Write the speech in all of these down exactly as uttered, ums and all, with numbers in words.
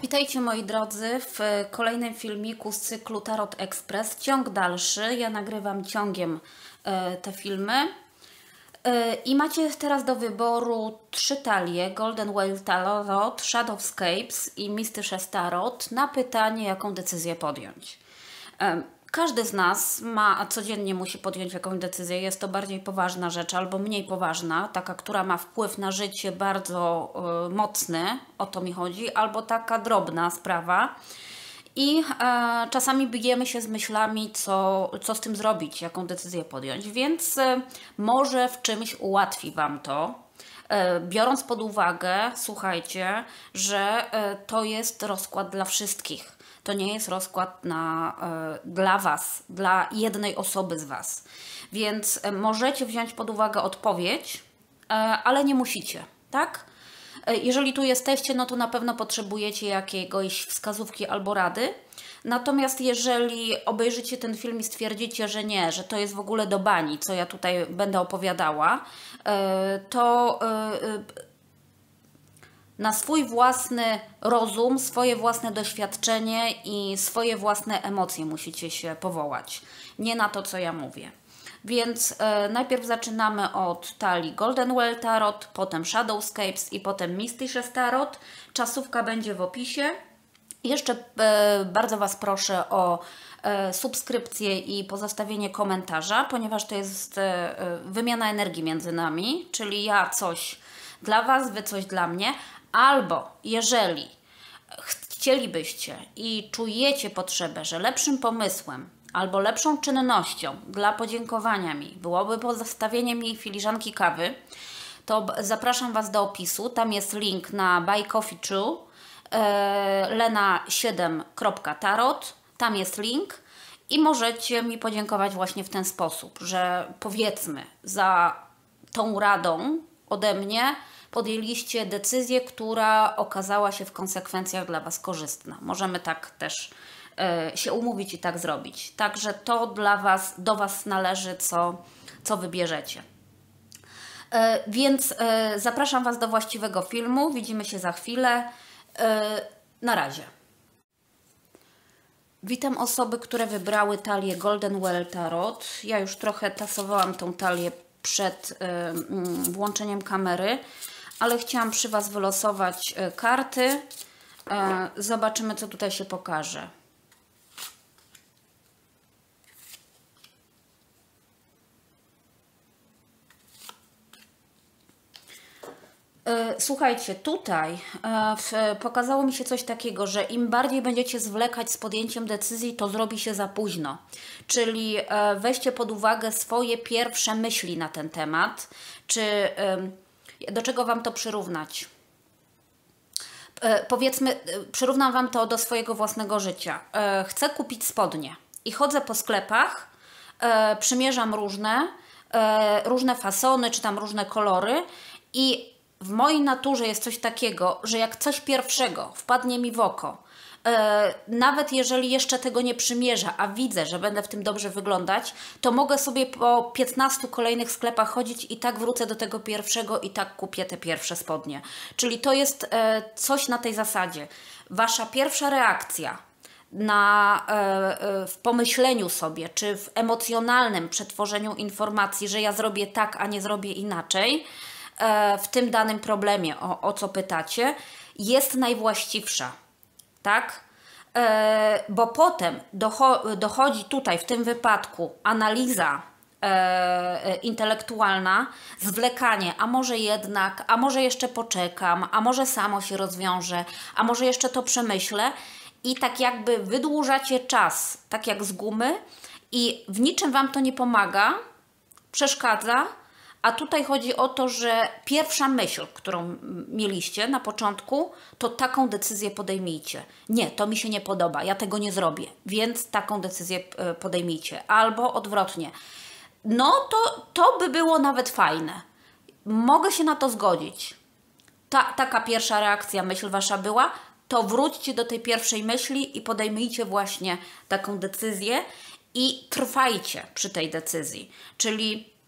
Witajcie moi drodzy w kolejnym filmiku z cyklu Tarot Express. Ciąg dalszy. Ja nagrywam ciągiem e, te filmy. E, I macie teraz do wyboru trzy talie. Golden Whale Tarot, Shadowscapes i Mystyczne Tarot na pytanie, jaką decyzję podjąć. E, Każdy z nas ma, a codziennie musi podjąć jakąś decyzję. Jest to bardziej poważna rzecz albo mniej poważna, taka, która ma wpływ na życie bardzo y, mocny, o to mi chodzi, albo taka drobna sprawa. I e, czasami bijemy się z myślami, co, co z tym zrobić, jaką decyzję podjąć, więc e, może w czymś ułatwi Wam to. E, biorąc pod uwagę, słuchajcie, że e, to jest rozkład dla wszystkich. To nie jest rozkład na, e, dla Was, dla jednej osoby z Was. Więc e, możecie wziąć pod uwagę odpowiedź, e, ale nie musicie, tak? E, jeżeli tu jesteście, no to na pewno potrzebujecie jakiegoś wskazówki albo rady. Natomiast jeżeli obejrzycie ten film i stwierdzicie, że nie, że to jest w ogóle do bani, co ja tutaj będę opowiadała, e, to... E, na swój własny rozum, swoje własne doświadczenie i swoje własne emocje musicie się powołać. Nie na to, co ja mówię. Więc e, najpierw zaczynamy od talii Golden Whale Tarot, potem Shadowscapes i potem Mystyczne Tarot. Czasówka będzie w opisie. Jeszcze e, bardzo Was proszę o e, subskrypcję i pozostawienie komentarza, ponieważ to jest e, wymiana energii między nami, czyli ja coś dla Was, Wy coś dla mnie. Albo jeżeli chcielibyście i czujecie potrzebę, że lepszym pomysłem albo lepszą czynnością dla podziękowania mi byłoby pozostawienie mi filiżanki kawy, to zapraszam Was do opisu. Tam jest link na Buy Coffee True, lena siedem kropka tarot. Tam jest link i możecie mi podziękować właśnie w ten sposób, że powiedzmy za tą radą ode mnie podjęliście decyzję, która okazała się w konsekwencjach dla Was korzystna. Możemy tak też y, się umówić i tak zrobić. Także to dla Was, do Was należy, co, co wybierzecie. Y, więc y, zapraszam Was do właściwego filmu. Widzimy się za chwilę. Y, na razie. Witam osoby, które wybrały talię Golden Whale Tarot. Ja już trochę tasowałam tą talię przed y, y, włączeniem kamery, ale chciałam przy Was wylosować y, karty. Y, zobaczymy, co tutaj się pokaże. Słuchajcie, tutaj e, pokazało mi się coś takiego, że im bardziej będziecie zwlekać z podjęciem decyzji, to zrobi się za późno. Czyli e, weźcie pod uwagę swoje pierwsze myśli na ten temat. Czy e, do czego Wam to przyrównać? E, powiedzmy, przyrównam Wam to do swojego własnego życia. E, chcę kupić spodnie i chodzę po sklepach, e, przymierzam różne, e, różne fasony, czy tam różne kolory i w mojej naturze jest coś takiego, że jak coś pierwszego wpadnie mi w oko, e, nawet jeżeli jeszcze tego nie przymierzę, a widzę, że będę w tym dobrze wyglądać, to mogę sobie po piętnastu kolejnych sklepach chodzić i tak wrócę do tego pierwszego i tak kupię te pierwsze spodnie. Czyli to jest e, coś na tej zasadzie. Wasza pierwsza reakcja na, e, e, w pomyśleniu sobie, czy w emocjonalnym przetworzeniu informacji, że ja zrobię tak, a nie zrobię inaczej, w tym danym problemie, o, o co pytacie, jest najwłaściwsza, tak? E, bo potem docho, dochodzi tutaj w tym wypadku analiza e, intelektualna, zwlekanie, a może jednak, a może jeszcze poczekam, a może samo się rozwiąże, a może jeszcze to przemyślę i tak jakby wydłużacie czas, tak jak z gumy i w niczym Wam to nie pomaga, przeszkadza. A tutaj chodzi o to, że pierwsza myśl, którą mieliście na początku, to taką decyzję podejmijcie. Nie, to mi się nie podoba, ja tego nie zrobię, więc taką decyzję podejmijcie. Albo odwrotnie. No to, to by było nawet fajne. Mogę się na to zgodzić. Ta, taka pierwsza reakcja, myśl Wasza była, to wróćcie do tej pierwszej myśli i podejmijcie właśnie taką decyzję i trwajcie przy tej decyzji. Czyli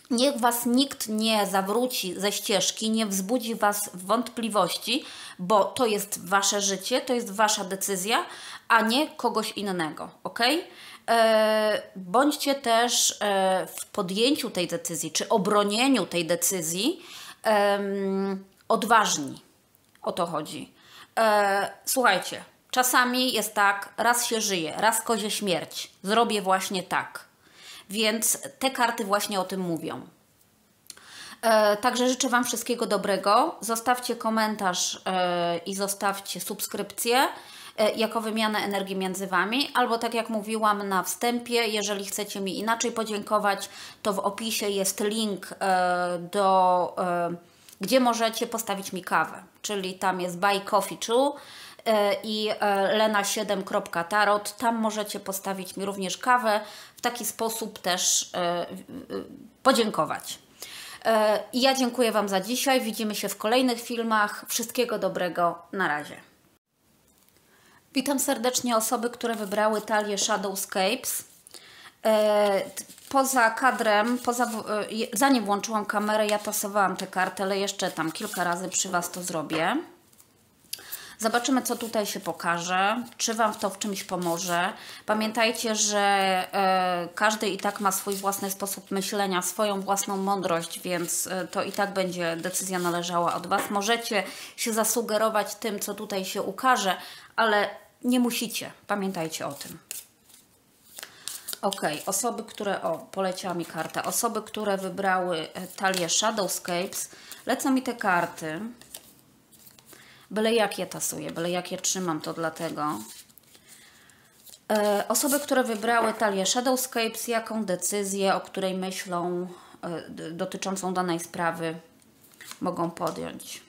Niech Was nikt nie zawróci ze ścieżki, nie wzbudzi Was wątpliwości, bo to jest Wasze życie, to jest Wasza decyzja, a nie kogoś innego, ok? E, bądźcie też e, w podjęciu tej decyzji, czy obronieniu tej decyzji e, odważni. O to chodzi. E, słuchajcie, czasami jest tak, raz się żyje, raz kozie śmierć. Zrobię właśnie tak. Więc te karty właśnie o tym mówią. E, także życzę Wam wszystkiego dobrego. Zostawcie komentarz e, i zostawcie subskrypcję e, jako wymianę energii między Wami. Albo tak jak mówiłam na wstępie, jeżeli chcecie mi inaczej podziękować, to w opisie jest link e, do... E, gdzie możecie postawić mi kawę. Czyli tam jest Buy Coffee Too i lena siedem kropka tarot. Tam możecie postawić mi również kawę. W taki sposób też podziękować. I ja dziękuję Wam za dzisiaj. Widzimy się w kolejnych filmach. Wszystkiego dobrego. Na razie. Witam serdecznie osoby, które wybrały talię Shadowscapes. Poza kadrem, poza, zanim włączyłam kamerę, ja tasowałam te karty, ale jeszcze tam kilka razy przy Was to zrobię. Zobaczymy, co tutaj się pokaże, czy Wam to w czymś pomoże. Pamiętajcie, że e, każdy i tak ma swój własny sposób myślenia, swoją własną mądrość, więc e, to i tak będzie decyzja należała od Was. Możecie się zasugerować tym, co tutaj się ukaże, ale nie musicie. Pamiętajcie o tym. Ok, osoby, które... O, poleciała mi karta. Osoby, które wybrały talię Shadowscapes, lecą mi te karty. Byle jak je tasuję, byle jak je trzymam, to dlatego. E, osoby, które wybrały talię Shadowscapes, jaką decyzję, o której myślą e, dotyczącą danej sprawy mogą podjąć?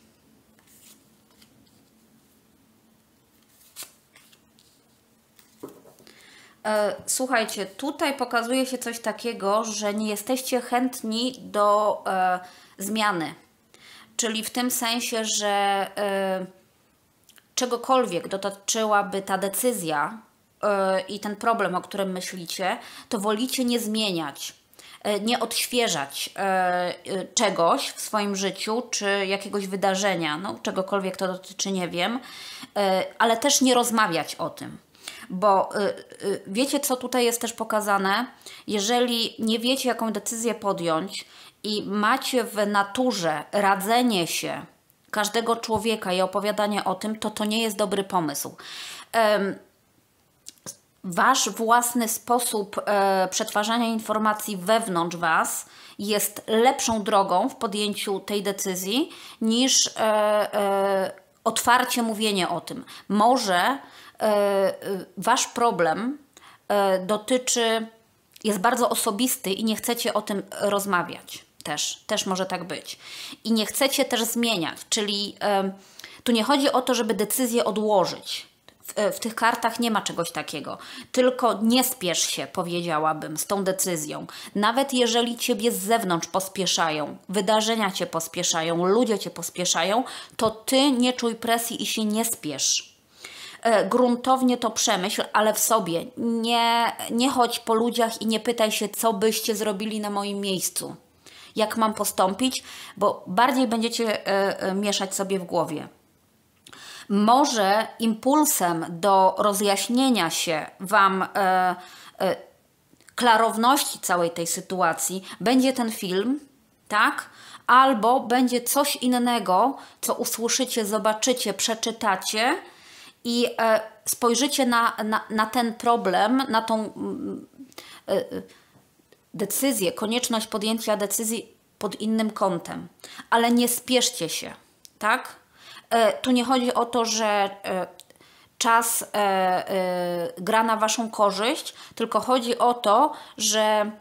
E, słuchajcie, tutaj pokazuje się coś takiego, że nie jesteście chętni do e, zmiany. Czyli w tym sensie, że e, czegokolwiek dotyczyłaby ta decyzja e, i ten problem, o którym myślicie, to wolicie nie zmieniać, e, nie odświeżać e, e, czegoś w swoim życiu, czy jakiegoś wydarzenia, no czegokolwiek to dotyczy, nie wiem, e, ale też nie rozmawiać o tym. Bo y, y, wiecie, co tutaj jest też pokazane? Jeżeli nie wiecie, jaką decyzję podjąć i macie w naturze radzenie się każdego człowieka i opowiadanie o tym, to to nie jest dobry pomysł. Ym, wasz własny sposób e, przetwarzania informacji wewnątrz Was jest lepszą drogą w podjęciu tej decyzji niż e, e, otwarcie mówienie o tym. Może Wasz problem dotyczy, jest bardzo osobisty i nie chcecie o tym rozmawiać. Też, też może tak być. I nie chcecie też zmieniać, czyli tu nie chodzi o to, żeby decyzję odłożyć. W, w tych kartach nie ma czegoś takiego. Tylko nie spiesz się, powiedziałabym, z tą decyzją. Nawet jeżeli Ciebie z zewnątrz pospieszają, wydarzenia Cię pospieszają, ludzie Cię pospieszają, to Ty nie czuj presji i się nie spiesz. Gruntownie to przemyśl, ale w sobie. Nie, nie chodź po ludziach i nie pytaj się, co byście zrobili na moim miejscu. Jak mam postąpić, bo bardziej będziecie y, y, mieszać sobie w głowie. Może impulsem do rozjaśnienia się Wam y, y, klarowności całej tej sytuacji będzie ten film, tak? Albo będzie coś innego, co usłyszycie, zobaczycie, przeczytacie, i e, spojrzycie na, na, na ten problem, na tą e, e, decyzję, konieczność podjęcia decyzji pod innym kątem. Ale nie spieszcie się, tak? E, tu nie chodzi o to, że e, czas e, e, gra na Waszą korzyść, tylko chodzi o to, że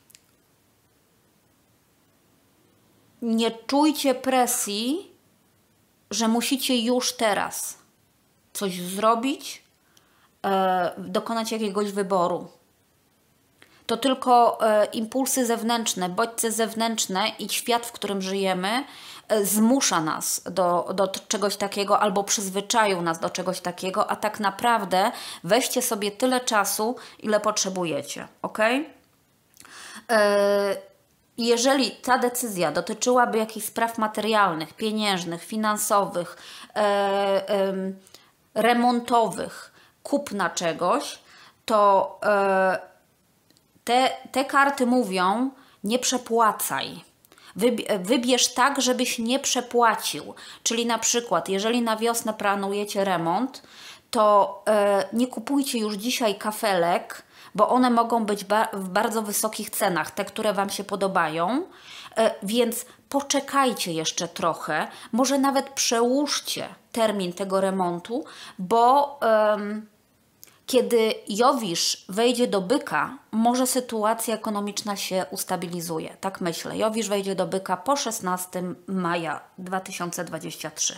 nie czujcie presji, że musicie już teraz coś zrobić, e, dokonać jakiegoś wyboru. To tylko e, impulsy zewnętrzne, bodźce zewnętrzne i świat, w którym żyjemy, e, zmusza nas do, do czegoś takiego albo przyzwyczaił nas do czegoś takiego, a tak naprawdę weźcie sobie tyle czasu, ile potrzebujecie, ok? E, jeżeli ta decyzja dotyczyłaby jakichś spraw materialnych, pieniężnych, finansowych, e, e, remontowych, kupna czegoś, to e, te, te karty mówią: nie przepłacaj. Wybierz tak, żebyś nie przepłacił. Czyli na przykład, jeżeli na wiosnę planujecie remont, to e, nie kupujcie już dzisiaj kafelek, bo one mogą być ba w bardzo wysokich cenach, te, które Wam się podobają, e, więc poczekajcie jeszcze trochę, może nawet przełóżcie termin tego remontu, bo em, kiedy Jowisz wejdzie do byka, może sytuacja ekonomiczna się ustabilizuje. Tak myślę. Jowisz wejdzie do byka po szesnastego maja dwa tysiące dwudziestego trzeciego.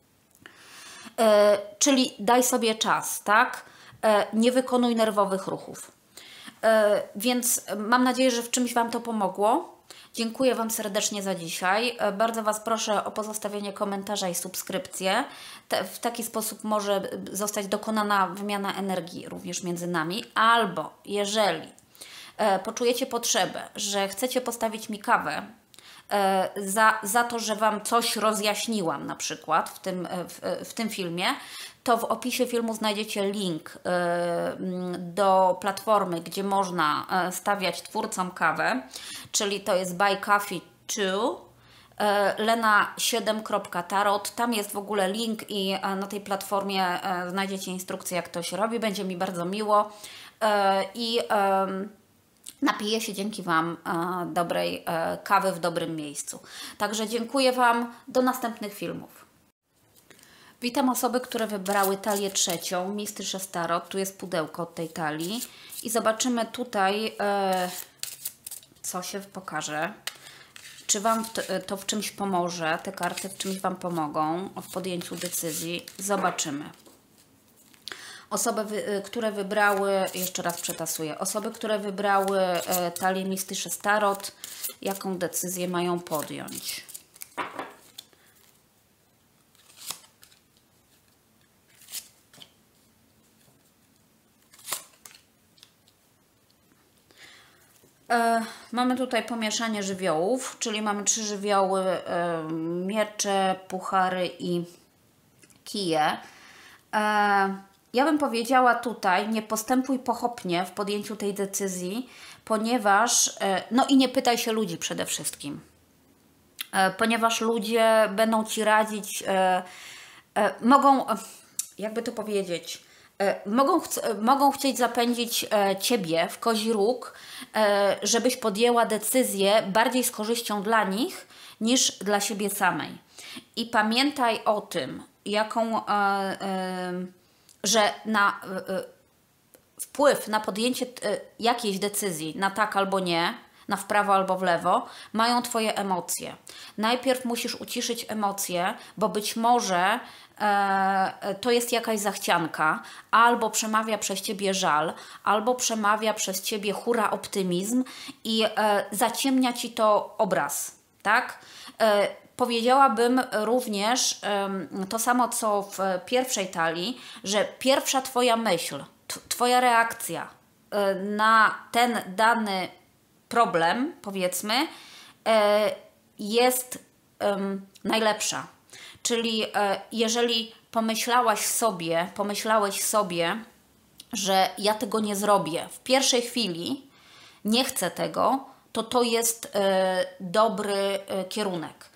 E, czyli daj sobie czas, tak? E, nie wykonuj nerwowych ruchów. E, więc mam nadzieję, że w czymś Wam to pomogło. Dziękuję Wam serdecznie za dzisiaj. E, bardzo Was proszę o pozostawienie komentarza i subskrypcję. Te, w taki sposób może zostać dokonana wymiana energii również między nami. Albo jeżeli e, poczujecie potrzebę, że chcecie postawić mi kawę, Za, za to, że Wam coś rozjaśniłam na przykład w tym, w, w tym filmie, to w opisie filmu znajdziecie link do platformy, gdzie można stawiać twórcom kawę, czyli to jest Buy Coffee two, lena siedem kropka tarot. Tam jest w ogóle link i na tej platformie znajdziecie instrukcję, jak to się robi. Będzie mi bardzo miło i napiję się dzięki Wam e, dobrej e, kawy w dobrym miejscu. Także dziękuję Wam. Do następnych filmów. Witam osoby, które wybrały talię trzecią, Mistyczne Tarot. Tu jest pudełko od tej talii. I zobaczymy tutaj, e, co się pokaże. Czy Wam to, to w czymś pomoże, te karty w czymś Wam pomogą w podjęciu decyzji. Zobaczymy. Osoby, które wybrały, jeszcze raz przetasuję, osoby, które wybrały e, talię Mistyczne Tarot, jaką decyzję mają podjąć? E, mamy tutaj pomieszanie żywiołów, czyli mamy trzy żywioły, e, miecze, puchary i kije. E, Ja bym powiedziała tutaj, nie postępuj pochopnie w podjęciu tej decyzji, ponieważ, no i nie pytaj się ludzi przede wszystkim, ponieważ ludzie będą Ci radzić, mogą, jakby to powiedzieć, mogą, ch mogą chcieć zapędzić Ciebie w kozi róg, żebyś podjęła decyzję bardziej z korzyścią dla nich niż dla siebie samej. I pamiętaj o tym, jaką że na y, wpływ na podjęcie y, jakiejś decyzji, na tak albo nie, na w prawo albo w lewo, mają Twoje emocje. Najpierw musisz uciszyć emocje, bo być może e, to jest jakaś zachcianka, albo przemawia przez Ciebie żal, albo przemawia przez Ciebie hura optymizm i e, zaciemnia Ci to obraz, tak? E, Powiedziałabym również to samo, co w pierwszej talii, że pierwsza Twoja myśl, Twoja reakcja na ten dany problem, powiedzmy, jest najlepsza. Czyli jeżeli pomyślałaś sobie, pomyślałeś sobie, że ja tego nie zrobię w pierwszej chwili, nie chcę tego, to to jest dobry kierunek.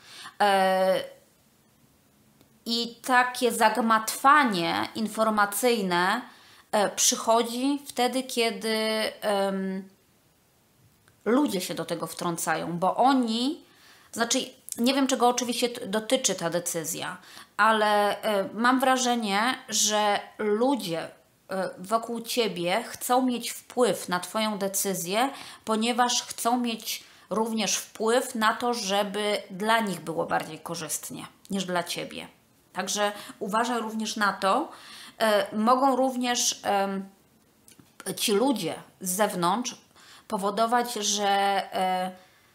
I takie zagmatwanie informacyjne przychodzi wtedy, kiedy um, ludzie się do tego wtrącają, bo oni, znaczy nie wiem, czego oczywiście dotyczy ta decyzja, ale mam wrażenie, że ludzie wokół Ciebie chcą mieć wpływ na Twoją decyzję, ponieważ chcą mieć również wpływ na to, żeby dla nich było bardziej korzystnie niż dla Ciebie. Także uważaj również na to. E, mogą również e, ci ludzie z zewnątrz powodować, że e,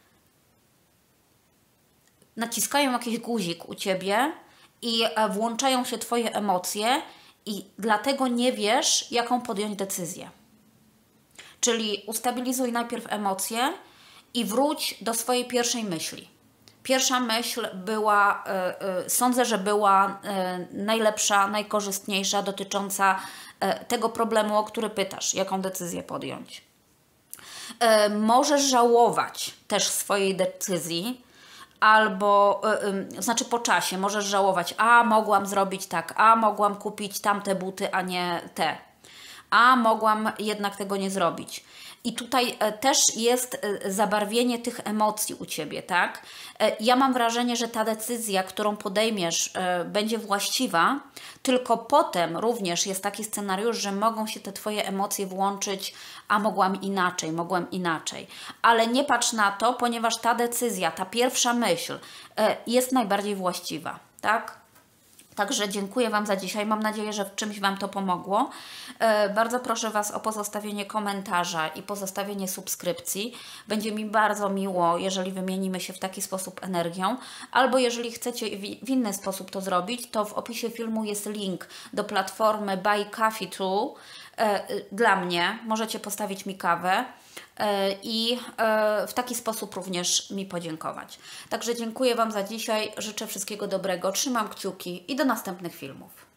naciskają jakiś guzik u Ciebie i e, włączają się Twoje emocje i dlatego nie wiesz, jaką podjąć decyzję. Czyli ustabilizuj najpierw emocje i wróć do swojej pierwszej myśli. Pierwsza myśl była, y, y, sądzę, że była y, najlepsza, najkorzystniejsza, dotycząca y, tego problemu, o który pytasz, jaką decyzję podjąć. Y, możesz żałować też swojej decyzji, albo, y, y, znaczy po czasie możesz żałować, a mogłam zrobić tak, a mogłam kupić tamte buty, a nie te, a mogłam jednak tego nie zrobić. I tutaj e, też jest e, zabarwienie tych emocji u Ciebie, tak? E, ja mam wrażenie, że ta decyzja, którą podejmiesz, e, będzie właściwa, tylko potem również jest taki scenariusz, że mogą się te Twoje emocje włączyć, a mogłam inaczej, mogłam inaczej. Ale nie patrz na to, ponieważ ta decyzja, ta pierwsza myśl e, jest najbardziej właściwa, tak? Także dziękuję Wam za dzisiaj. Mam nadzieję, że w czymś Wam to pomogło. E, bardzo proszę Was o pozostawienie komentarza i pozostawienie subskrypcji. Będzie mi bardzo miło, jeżeli wymienimy się w taki sposób energią. Albo jeżeli chcecie w, w inny sposób to zrobić, to w opisie filmu jest link do platformy Buy Coffee Tu. E, dla mnie możecie postawić mi kawę i w taki sposób również mi podziękować. Także dziękuję Wam za dzisiaj, życzę wszystkiego dobrego, trzymam kciuki i do następnych filmów.